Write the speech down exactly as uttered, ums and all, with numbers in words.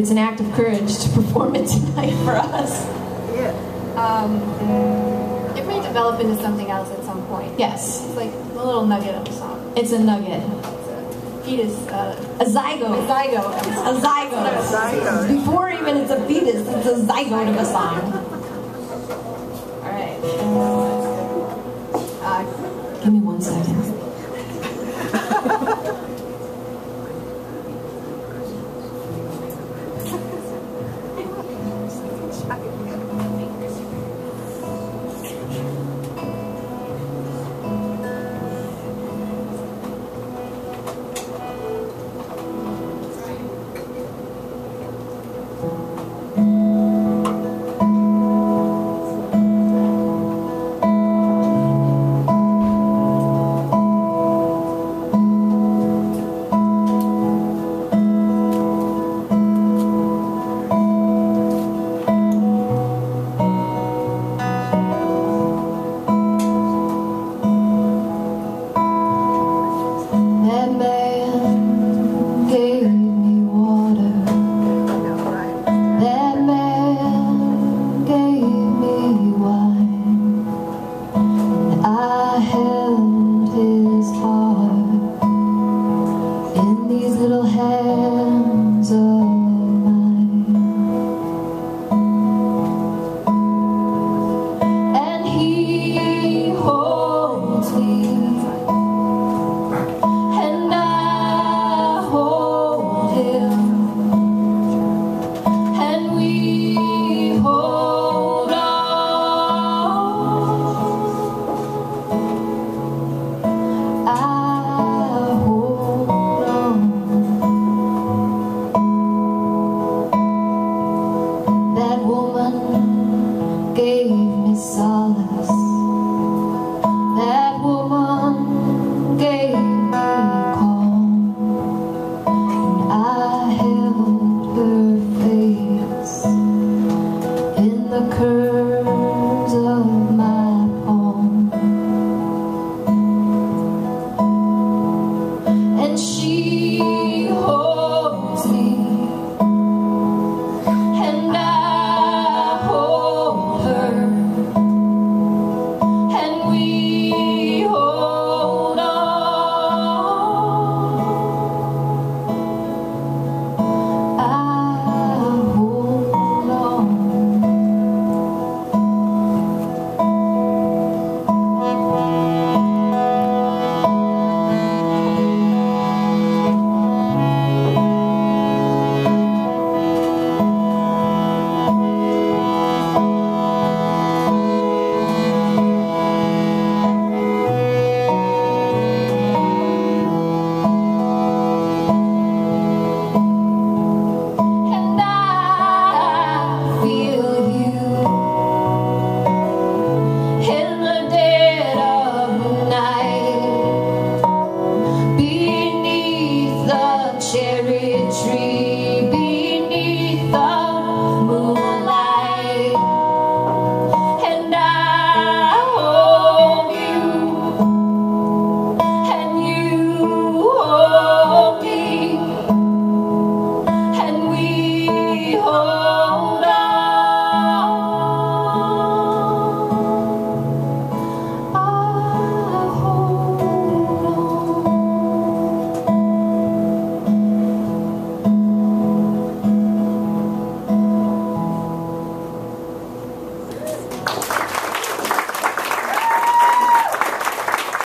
it's an act of courage to perform it tonight for us. Yeah. Um, it may develop into something else at some point. Yes. It's like a little nugget of a song. It's a nugget. It's a fetus, uh, A zygote. a zygote. A zygote. Zygote. Before even it's a fetus, it's a zygote of a song. All right. Uh, Give me one second. That man gave me water. That man gave me wine. And I had